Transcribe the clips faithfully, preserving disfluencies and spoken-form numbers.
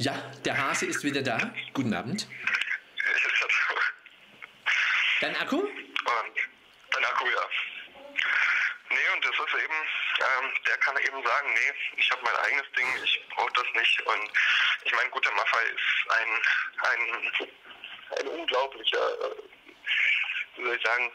Ja, der Hase ist wieder da. Guten Abend. Dein Akku? Und dein Akku, ja. Nee, und das ist eben, ähm, der kann eben sagen, nee, ich habe mein eigenes Ding, ich brauche das nicht. Und ich meine, gut, der Maffei ist ein, ein, ein unglaublicher, äh, wie soll ich sagen,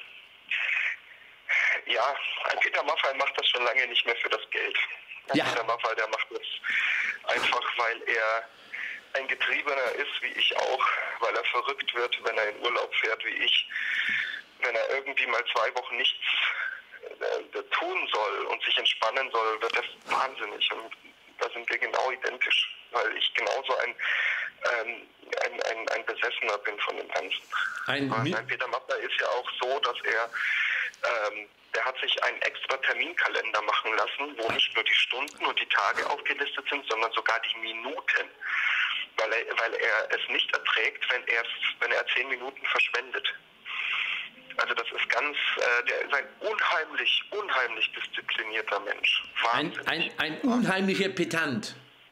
ja, ein Peter Maffei macht das schon lange nicht mehr für das Geld. Ein Ja. Peter Maffei, der macht das einfach, weil er ein Getriebener ist, wie ich auch, weil er verrückt wird, wenn er in Urlaub fährt, wie ich. Wenn er irgendwie mal zwei Wochen nichts äh, tun soll und sich entspannen soll, wird er wahnsinnig. Und da sind wir genau identisch, weil ich genauso ein, ähm, ein, ein, ein Besessener bin von dem Ganzen. Ein, Und ein Peter Maffay ist ja auch so, dass er, ähm, der hat sich einen extra Terminkalender machen lassen, wo nicht nur die Stunden und die Tage aufgelistet sind, sondern sogar die Minuten. Weil er, weil er es nicht erträgt, wenn er, wenn er zehn Minuten verschwendet. Also das ist ganz, äh, der ist ein unheimlich, unheimlich disziplinierter Mensch. ein, ein, ein unheimlicher Petant.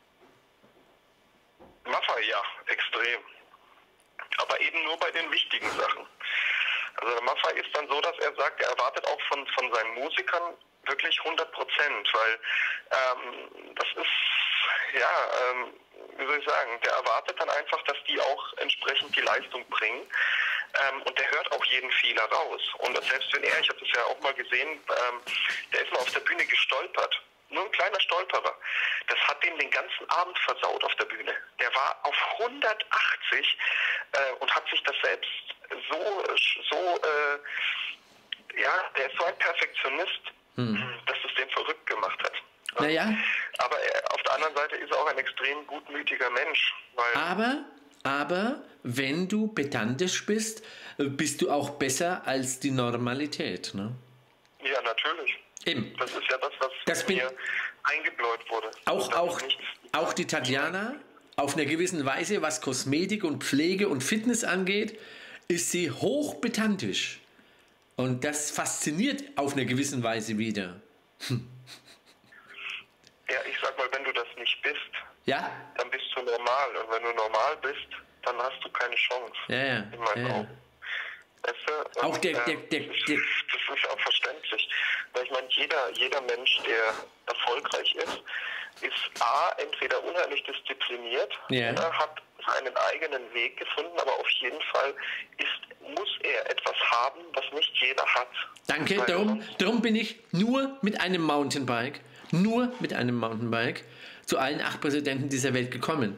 Maffay, ja, extrem. Aber eben nur bei den wichtigen Sachen. Also der Maffay ist dann so, dass er sagt, er erwartet auch von, von seinen Musikern wirklich hundert Prozent, weil ähm, das ist, ja, ähm, wie soll ich sagen, der erwartet dann einfach, dass die auch entsprechend die Leistung bringen. Ähm, und der hört auch jeden Fehler raus. Und selbst wenn er, ich habe das ja auch mal gesehen, ähm, der ist mal auf der Bühne gestolpert. Nur ein kleiner Stolperer. Das hat dem den ganzen Abend versaut auf der Bühne. Der war auf hundertachtzig äh, und hat sich das selbst so, so äh, ja, der ist so ein Perfektionist, hm. dass es den verrückt gemacht hat. Naja. Aber er, auf der anderen Seite ist er auch ein extrem gutmütiger Mensch. Weil Aber, aber, wenn du pedantisch bist, bist du auch besser als die Normalität, ne? Ja, natürlich. Eben. Das ist ja das, was das mir eingebläut wurde. Auch, auch, nichts, auch die Tatjana, auf einer gewissen Weise, was Kosmetik und Pflege und Fitness angeht, ist sie hochpedantisch. Und das fasziniert auf einer gewissen Weise wieder. Hm. Ja, ich sag mal, wenn du das nicht bist, ja? dann bist du normal. Und wenn du normal bist, dann hast du keine Chance. Ja, ja. In meinen ja, Augen. Weißt du? Auch der, äh, der, der, das, der das ist auch verständlich. Weil ich meine, jeder, jeder Mensch, der erfolgreich ist, ist A, entweder unheimlich diszipliniert, ja. oder hat seinen eigenen Weg gefunden, aber auf jeden Fall ist, muss er etwas haben, was nicht jeder hat. Danke, darum, darum bin ich nur mit einem Mountainbike, nur mit einem Mountainbike zu allen acht Präsidenten dieser Welt gekommen.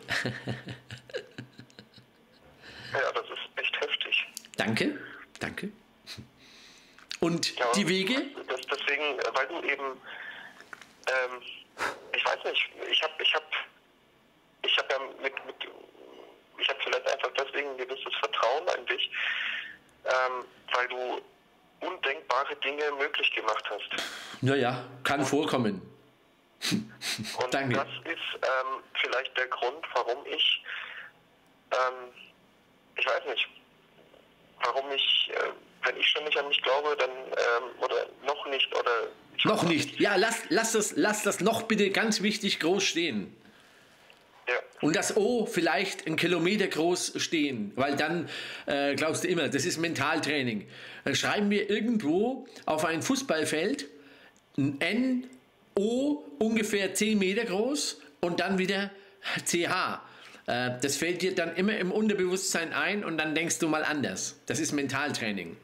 Ja, das ist echt heftig. Danke, danke. Und ja, die Wege? Das, deswegen, weil du eben, ähm, ich weiß nicht, ich habe ich hab, ich hab ja mit, mit ich habe vielleicht einfach deswegen ein gewisses Vertrauen an dich, ähm, weil du undenkbare Dinge möglich gemacht hast. Naja, kann vorkommen. Und Danke. das ist ähm, vielleicht der Grund, warum ich, ähm, ich weiß nicht, warum ich, äh, wenn ich schon nicht an mich glaube, dann, ähm, oder noch nicht, oder... Noch nicht. Ja, lass, lass, das, lass das noch bitte ganz wichtig groß stehen. Ja. Und das O vielleicht einen Kilometer groß stehen, weil dann äh, glaubst du immer, das ist Mentaltraining. Dann schreiben wir irgendwo auf ein Fußballfeld ein N, O ungefähr zehn Meter groß und dann wieder C H. Äh, das fällt dir dann immer im Unterbewusstsein ein und dann denkst du mal anders. Das ist Mentaltraining.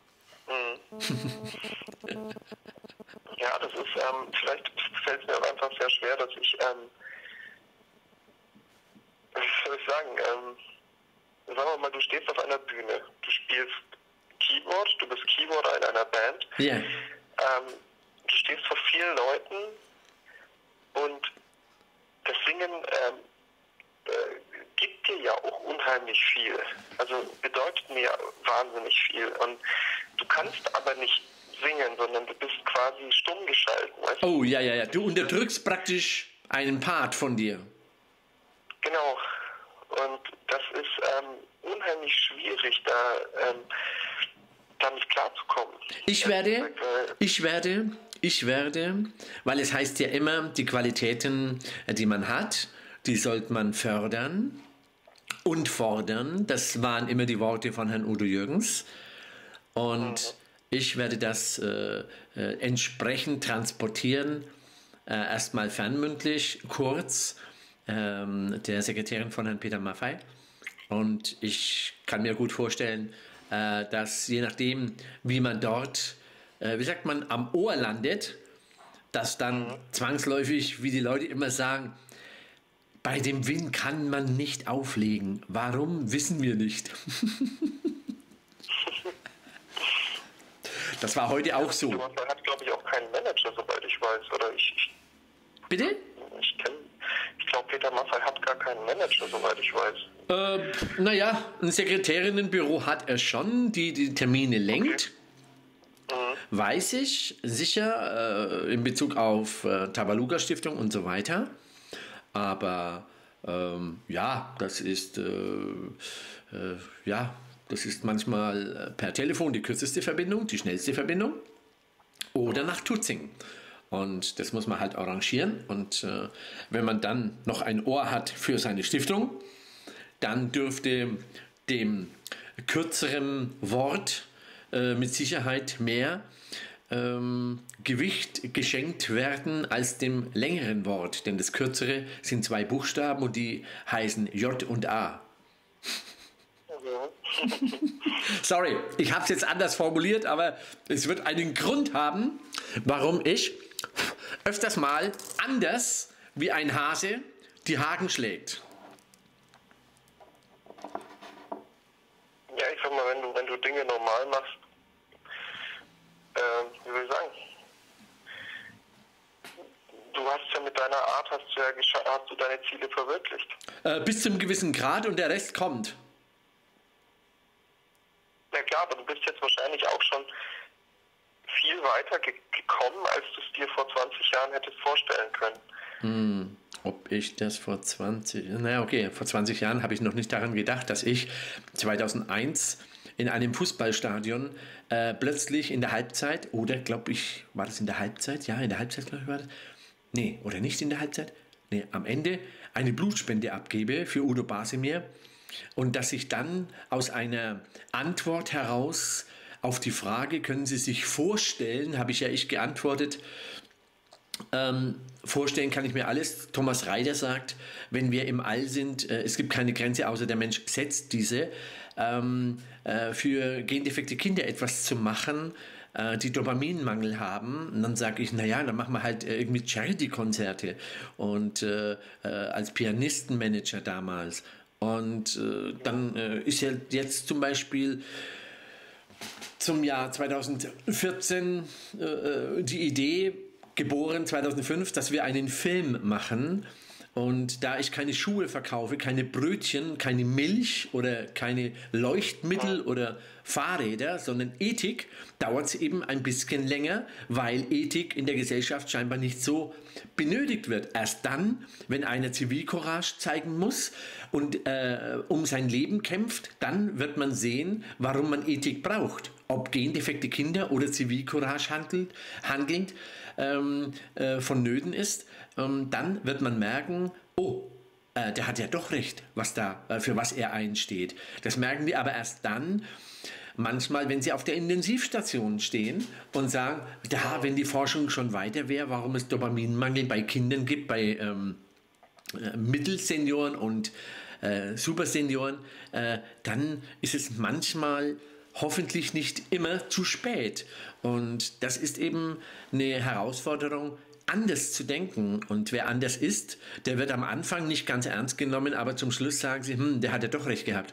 Mhm. Ja, das ist, ähm, vielleicht fällt es mir aber einfach sehr schwer, dass ich, ähm, wie soll ich sagen, ähm, sagen wir mal, du stehst auf einer Bühne, du spielst Keyboard, du bist Keyboarder in einer Band, Ja. ähm, du stehst vor vielen Leuten und das Singen ähm, äh, gibt dir ja auch unheimlich viel, also bedeutet mir wahnsinnig viel und du kannst aber nicht singen, sondern du bist quasi stumm geschalten. Weißt du? Oh, ja, ja, ja. Du unterdrückst praktisch einen Part von dir. Genau. Und das ist ähm, unheimlich schwierig, da, ähm, damit klarzukommen. Ich werde, ich werde, ich werde, weil es heißt ja immer, die Qualitäten, die man hat, die sollte man fördern und fordern. Das waren immer die Worte von Herrn Udo Jürgens. Und ich werde das äh, äh, entsprechend transportieren, äh, erstmal fernmündlich, kurz, ähm, der Sekretärin von Herrn Peter Maffay. Und ich kann mir gut vorstellen, äh, dass je nachdem, wie man dort, äh, wie sagt man, am Ohr landet, dass dann mhm. zwangsläufig, wie die Leute immer sagen, bei dem Wind kann man nicht auflegen. Warum, wissen wir nicht. Das war heute auch so. Er hat, glaube ich, auch keinen Manager, soweit ich weiß. Oder ich, ich Bitte? Ich, ich glaube, Peter Maffay hat gar keinen Manager, soweit ich weiß. Äh, naja, ein Sekretärinnenbüro hat er schon, die die Termine lenkt. Okay. Mhm. Weiß ich, sicher, äh, in Bezug auf äh, Tabaluga Stiftung und so weiter. Aber ähm, ja, das ist äh, äh, ja, das ist manchmal per Telefon die kürzeste Verbindung, die schnellste Verbindung oder nach Tutzing. Und das muss man halt arrangieren. Und äh, wenn man dann noch ein Ohr hat für seine Stiftung, dann dürfte dem kürzeren Wort äh, mit Sicherheit mehr ähm, Gewicht geschenkt werden als dem längeren Wort. Denn das kürzere sind zwei Buchstaben und die heißen J und A. Sorry, ich habe es jetzt anders formuliert, aber es wird einen Grund haben, warum ich öfters mal anders wie ein Hase die Haken schlägt. Ja, ich sag mal, wenn du, wenn du Dinge normal machst, äh, wie soll ich sagen, du hast ja mit deiner Art, hast du ja gescha- hast du deine Ziele verwirklicht. Äh, bis zum gewissen Grad und der Rest kommt. Na klar, aber du bist jetzt wahrscheinlich auch schon viel weiter ge- gekommen, als du es dir vor zwanzig Jahren hättest vorstellen können. Hm, ob ich das vor zwanzig... Naja, okay, vor zwanzig Jahren habe ich noch nicht daran gedacht, dass ich zweitausendeins in einem Fußballstadion äh, plötzlich in der Halbzeit, oder glaube ich, war das in der Halbzeit? Ja, in der Halbzeit, glaube ich, war das. Nee, oder nicht in der Halbzeit? Nee, am Ende eine Blutspende abgebe für Udo Basemir. Und dass ich dann aus einer Antwort heraus auf die Frage, können Sie sich vorstellen, habe ich ja ich geantwortet, ähm, vorstellen kann ich mir alles. Thomas Reiter sagt, wenn wir im All sind, äh, es gibt keine Grenze, außer der Mensch setzt diese, ähm, äh, für gendefekte Kinder etwas zu machen, äh, die Dopaminmangel haben. Und dann sage ich, naja, dann machen wir halt äh, irgendwie Charity-Konzerte und äh, äh, als Pianistenmanager damals. Und äh, dann äh, ist ja jetzt zum Beispiel zum Jahr zweitausendvierzehn äh, die Idee geboren, zweitausendfünf, dass wir einen Film machen. Und da ich keine Schuhe verkaufe, keine Brötchen, keine Milch oder keine Leuchtmittel oder Fahrräder, sondern Ethik, dauert es eben ein bisschen länger, weil Ethik in der Gesellschaft scheinbar nicht so benötigt wird. Erst dann, wenn einer Zivilcourage zeigen muss und äh, um sein Leben kämpft, dann wird man sehen, warum man Ethik braucht. Ob gendefekte Kinder oder Zivilcourage handelt, handelnd ähm, äh, vonnöten ist, ähm, dann wird man merken, oh, äh, der hat ja doch recht, was da, äh, für was er einsteht. Das merken wir aber erst dann, manchmal, wenn sie auf der Intensivstation stehen und sagen, da, wenn die Forschung schon weiter wäre, warum es Dopaminmangel bei Kindern gibt, bei ähm, äh, Mittelsenioren und äh, Supersenioren, äh, dann ist es manchmal hoffentlich nicht immer zu spät. Und das ist eben eine Herausforderung, anders zu denken. Und wer anders ist, der wird am Anfang nicht ganz ernst genommen, aber zum Schluss sagen sie, hm, der hat ja doch recht gehabt.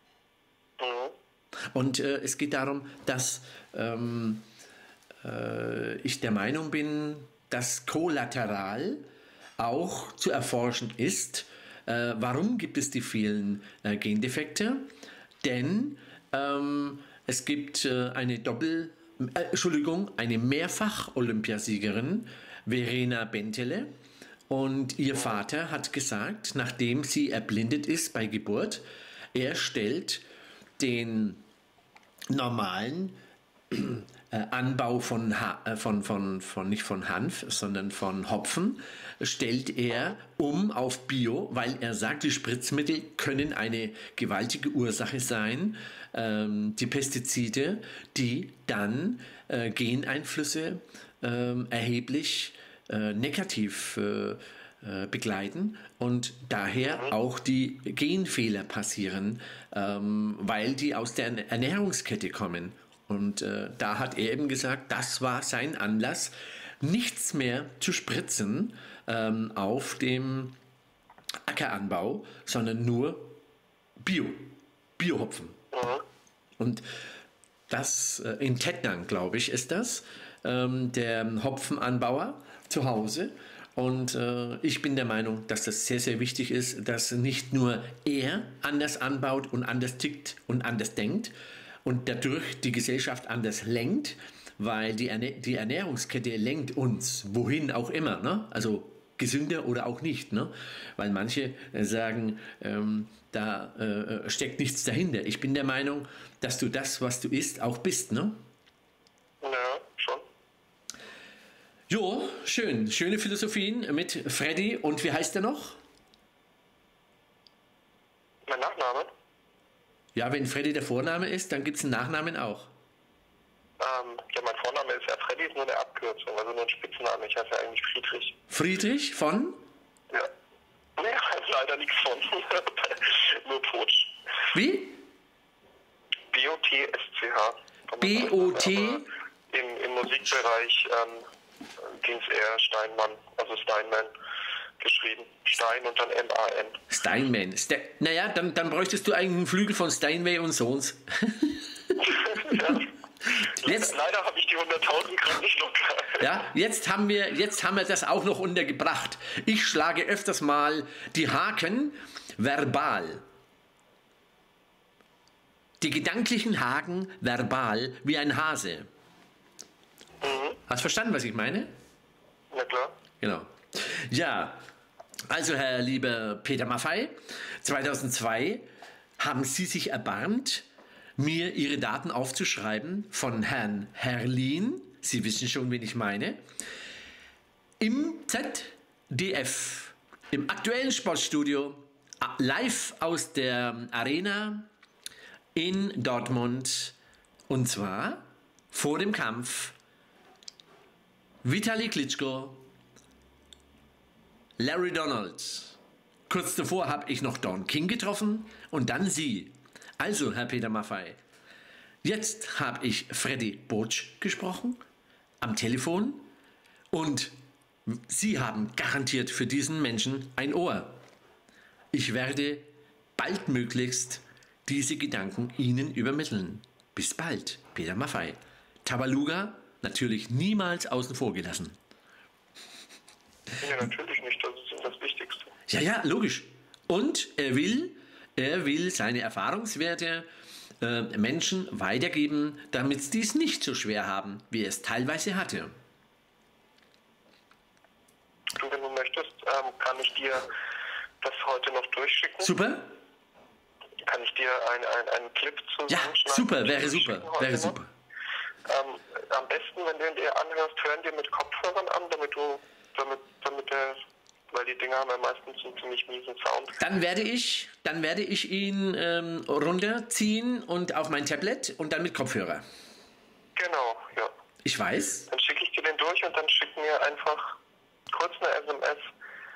Und äh, es geht darum, dass ähm, äh, ich der Meinung bin, dass kollateral auch zu erforschen ist, äh, warum gibt es die vielen äh, Gendefekte? Denn ähm, es gibt äh, eine Doppel, äh, Entschuldigung, eine Mehrfach-Olympiasiegerin, Verena Bentele, und ihr Vater hat gesagt, nachdem sie erblindet ist bei Geburt, er stellt den normalen äh, äh, Anbau von, ha äh, von, von, von, nicht von Hanf, sondern von Hopfen, stellt er um auf Bio, weil er sagt, die Spritzmittel können eine gewaltige Ursache sein, ähm, die Pestizide, die dann äh, Geneinflüsse äh, erheblich äh, negativ äh, begleiten und daher auch die Genfehler passieren, ähm, weil die aus der Ernährungskette kommen. Und äh, da hat er eben gesagt, das war sein Anlass, nichts mehr zu spritzen ähm, auf dem Ackeranbau, sondern nur Bio, Biohopfen. Mhm. Und das äh, in Tettnang, glaube ich, ist das, ähm, der Hopfenanbauer zu Hause. Und äh, ich bin der Meinung, dass das sehr, sehr wichtig ist, dass nicht nur er anders anbaut und anders tickt und anders denkt und dadurch die Gesellschaft anders lenkt, weil die, Erne die Ernährungskette lenkt uns, wohin auch immer, ne? Also gesünder oder auch nicht, ne? Weil manche sagen, ähm, da äh, steckt nichts dahinter. Ich bin der Meinung, dass du das, was du isst, auch bist, ne? Ja, schon. Jo, schön. Schöne Philosophien mit Freddy. Und wie heißt er noch? Mein Nachname? Ja, wenn Freddy der Vorname ist, dann gibt es einen Nachnamen auch. Ähm, ja, mein Vorname ist ja Freddy, ist nur eine Abkürzung, also nur ein Spitzname. Ich heiße ja eigentlich Friedrich. Friedrich von? Ja. Nee, leider nichts von. Nur Potsch. Wie? B O T S C H. B O T? Im, Im Musikbereich ähm, ging es eher Steinmann, also Steinman geschrieben. Stein und dann M A N. Steinman. St naja, dann, dann bräuchtest du eigentlich einen Flügel von Steinway und Sons. Ja. Jetzt, leider habe ich die hunderttausend gerade nicht locker. Ja, jetzt haben, wir, jetzt haben wir das auch noch untergebracht. Ich schlage öfters mal die Haken verbal. Die gedanklichen Haken verbal wie ein Hase. Mhm. Hast du verstanden, was ich meine? Na klar. Genau. Ja, also Herr lieber Peter Maffay, zweitausendzwei haben Sie sich erbarmt, mir Ihre Daten aufzuschreiben von Herrn Herrlin, Sie wissen schon, wen ich meine, im Z D F, im aktuellen Sportstudio, live aus der Arena in Dortmund, und zwar vor dem Kampf Vitali Klitschko, Larry Donald. Kurz davor habe ich noch Don King getroffen und dann Sie. Also, Herr Peter Maffay, jetzt habe ich Freddy Bootsch gesprochen am Telefon und Sie haben garantiert für diesen Menschen ein Ohr. Ich werde baldmöglichst diese Gedanken Ihnen übermitteln. Bis bald, Peter Maffay. Tabaluga natürlich niemals außen vor gelassen. Ja, natürlich nicht. Das ist das Wichtigste. Ja, ja, logisch. Und er will, er will seine Erfahrungswerte äh, Menschen weitergeben, damit sie es nicht so schwer haben, wie er es teilweise hatte. Du, wenn du möchtest, ähm, kann ich dir das heute noch durchschicken. Super. Kann ich dir einen ein Clip zusammenschneiden? Ja, super, wäre super, wäre super. Ähm, am besten, wenn du ihn dir anhörst, hören dir mit Kopfhörern an, damit du, damit, damit der, weil die Dinger haben ja meistens einen ziemlich miesen Sound. Dann werde ich, dann werde ich ihn ähm, runterziehen und auf mein Tablet und dann mit Kopfhörer. Genau, ja. Ich weiß. Dann schicke ich dir den durch und dann schick mir einfach kurz eine S M S,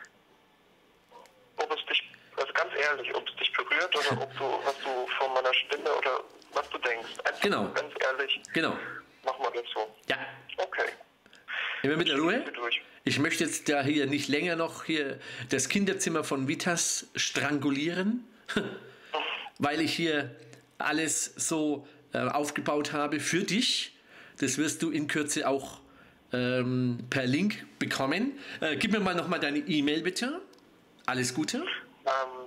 ob es dich, also ganz ehrlich, ob es dich berührt oder ob du, was du von meiner Stimme oder was du denkst. Einfach genau. Ganz ehrlich. Genau. Machen wir das so. Ja. Okay. Immer mit der Ruhe. Ich möchte jetzt da hier nicht länger noch hier das Kinderzimmer von Vitas strangulieren, weil ich hier alles so äh, aufgebaut habe für dich. Das wirst du in Kürze auch ähm, per Link bekommen. Äh, gib mir mal nochmal deine E-Mail bitte. Alles Gute. Ähm,